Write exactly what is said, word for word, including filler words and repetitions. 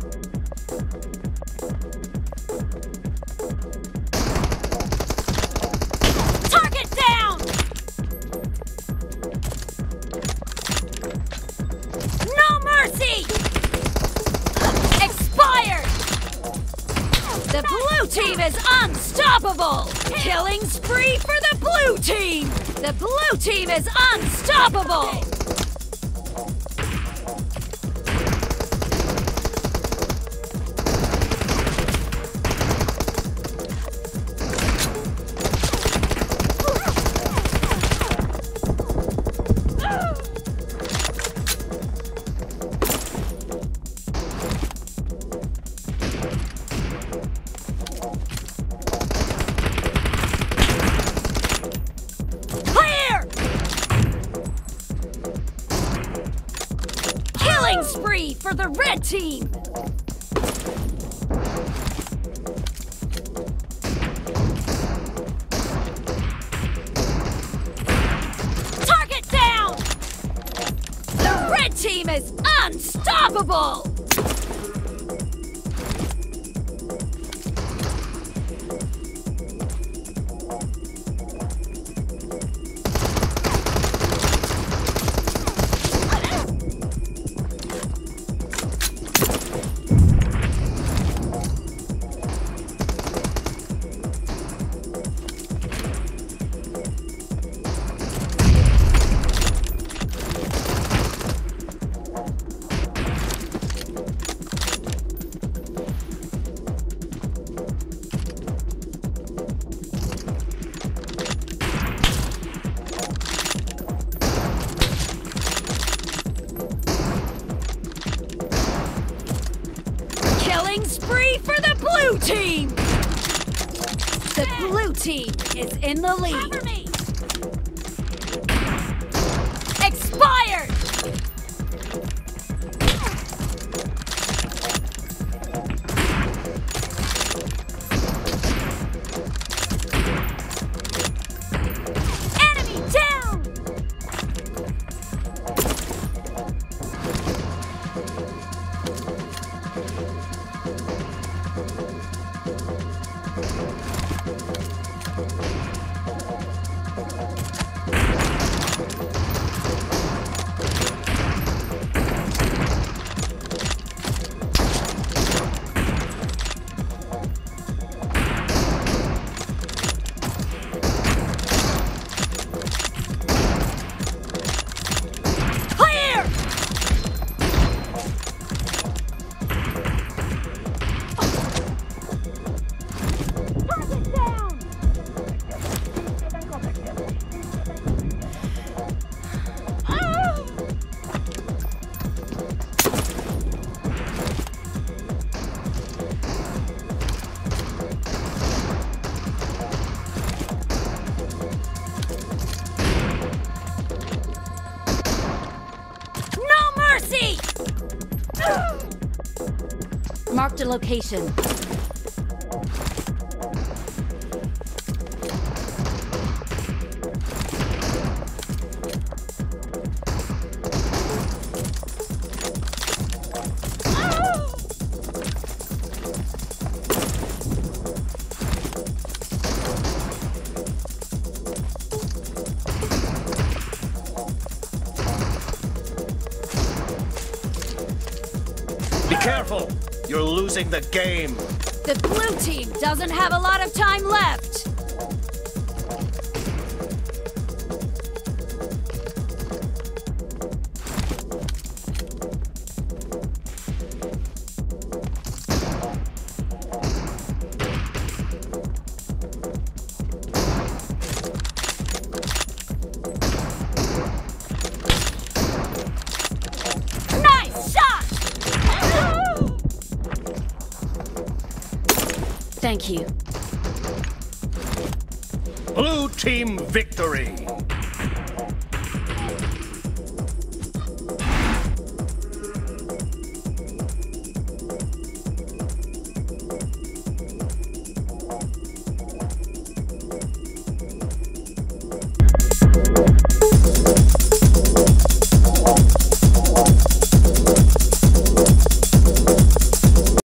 Target down! No mercy! Expired! The blue team is unstoppable! Killing spree for the blue team! The blue team is unstoppable! Killing spree for the red team! Target down! The red team is unstoppable! Killing spree for the blue team! The blue team is in the lead. Cover me. Expired! Enemy down! Marked a location. Be careful! You're losing the game! The blue team doesn't have a lot of time left! Thank you. Blue team victory!